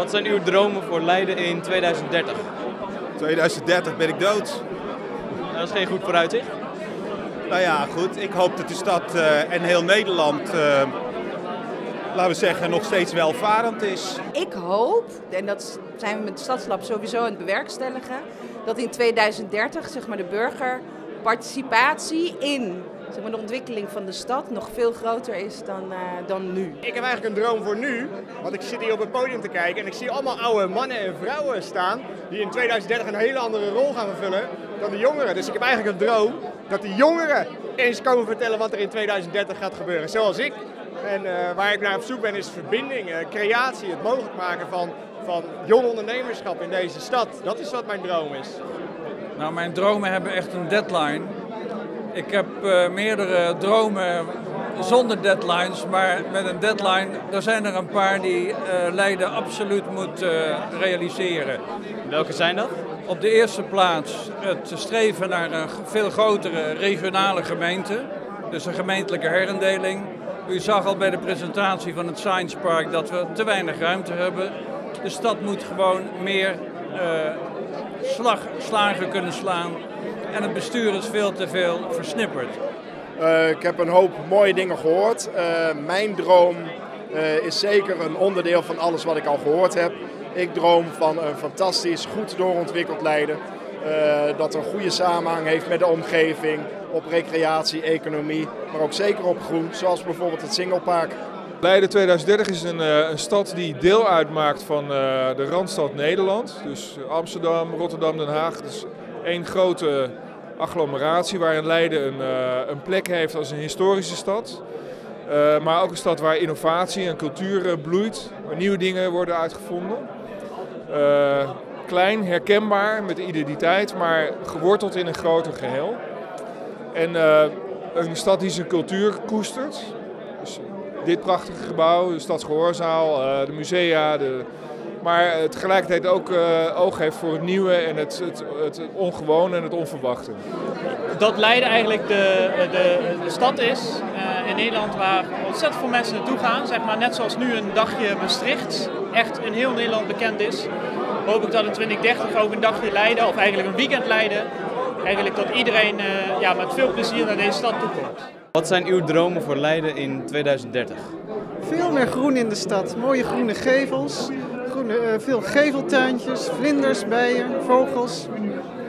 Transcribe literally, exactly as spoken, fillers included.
Wat zijn uw dromen voor Leiden in tweeduizend dertig? tweeduizend dertig ben ik dood. Dat is geen goed vooruitzicht. Nou ja, goed. Ik hoop dat de stad uh, en heel Nederland, uh, laten we zeggen, nog steeds welvarend is. Ik hoop, en dat zijn we met het Stadslab sowieso aan het bewerkstelligen, dat in tweeduizend dertig zeg maar, de burgerparticipatie in zeg maar, de ontwikkeling van de stad nog veel groter is dan, uh, dan nu. Ik heb eigenlijk een droom voor nu, want ik zit hier op het podium te kijken en ik zie allemaal oude mannen en vrouwen staan die in tweeduizend dertig een hele andere rol gaan vervullen dan de jongeren. Dus ik heb eigenlijk een droom dat de jongeren eens komen vertellen wat er in tweeduizend dertig gaat gebeuren, zoals ik. En uh, waar ik naar op zoek ben is verbinding, uh, creatie, het mogelijk maken van, van jong ondernemerschap in deze stad. Dat is wat mijn droom is. Nou, mijn dromen hebben echt een deadline. Ik heb uh, meerdere dromen zonder deadlines, maar met een deadline, er zijn er een paar die uh, Leiden absoluut moet uh, realiseren. Welke zijn dat? Op de eerste plaats het streven naar een veel grotere regionale gemeente, dus een gemeentelijke herindeling. U zag al bij de presentatie van het Science Park dat we te weinig ruimte hebben. De stad moet gewoon meer uh, slag, slagen kunnen slaan. En het bestuur is veel te veel versnipperd. Uh, ik heb een hoop mooie dingen gehoord. Uh, mijn droom uh, is zeker een onderdeel van alles wat ik al gehoord heb. Ik droom van een fantastisch, goed doorontwikkeld Leiden. Uh, dat een goede samenhang heeft met de omgeving, op recreatie, economie, maar ook zeker op groen, zoals bijvoorbeeld het Singelpark. Leiden tweeduizend dertig is een, uh, een stad die deel uitmaakt van uh, de Randstad Nederland. Dus Amsterdam, Rotterdam, Den Haag. Dus één grote agglomeratie waarin Leiden een, uh, een plek heeft als een historische stad. Uh, maar ook een stad waar innovatie en cultuur uh, bloeit, waar nieuwe dingen worden uitgevonden. Uh, klein, herkenbaar, met identiteit, maar geworteld in een groter geheel. En uh, een stad die zijn cultuur koestert. Dus dit prachtige gebouw, de Stadsgehoorzaal, uh, de musea, de... maar uh, tegelijkertijd ook uh, oog heeft voor het nieuwe en het, het, het ongewone en het onverwachte. Dat Leiden eigenlijk de, de, de stad is uh, in Nederland waar ontzettend veel mensen naartoe gaan. Zeg maar, net zoals nu een dagje Maastricht echt in heel Nederland bekend is. Hoop ik dat in twintig dertig ook een dagje Leiden, of eigenlijk een weekend Leiden, eigenlijk dat iedereen uh, ja, met veel plezier naar deze stad toe komt. Wat zijn uw dromen voor Leiden in tweeduizend dertig? Veel meer groen in de stad. Mooie groene gevels, groene, uh, veel geveltuintjes, vlinders, bijen, vogels.